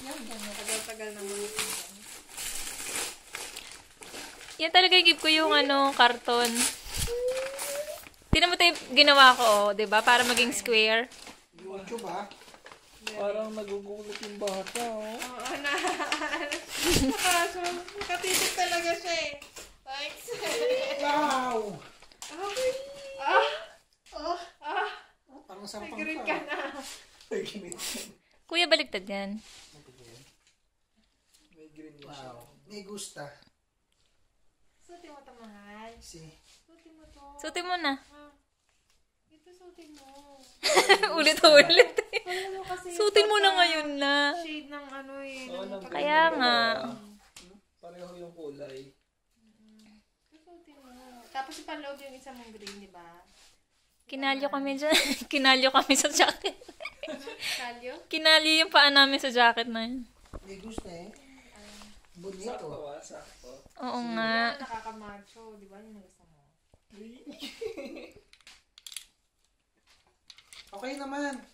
Yan, ganyan. Tagal-tagal naman. Yan talaga give ko yung karton. Tingnan mo tayo ginawa ko, oh, 'di ba? Para maging square. YouTube ba? Parang nagugulat yung bata, oh. Oo, nakatitig talaga siya eh. Thanks. Wow! Parang sampang Nag-green ka na. May green. Kuya, baliktad yan. May green na siya. Wow. May gusta. Suotin mo ito, mahal. Si. Suotin mo to. Suotin mo na. Ito, suotin mo. Ulit-ulit. Alam mo kasi Suotin mo na ngayon na. shade ng ano eh. Kaya nga. Pareho yung kulay. Suotin mo. Tapos ipaloob yung isa mong green, di ba? Kinalyo kami dyan. Kinalyo kami sa jacket. Kalyo? Kinalyo yung paa namin sa jacket na yun. May gusta eh. Bonito. Sakto. Oo nga. Nakakamacho, di ba? Yung gusto mo. Okay naman.